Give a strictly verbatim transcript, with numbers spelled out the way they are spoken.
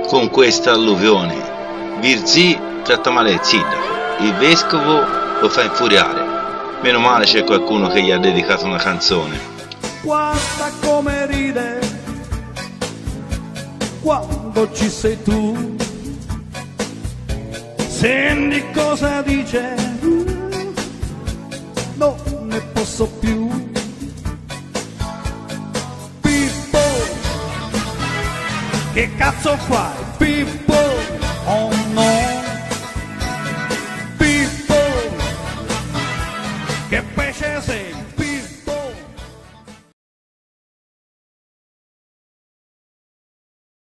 con questa alluvione. Virzì tratta male Zita, il vescovo lo fa infuriare. Meno male c'è qualcuno che gli ha dedicato una canzone. Guarda come ride quando ci sei tu, senti cosa dice, non ne posso più. Pippo, che cazzo fai? Pippo,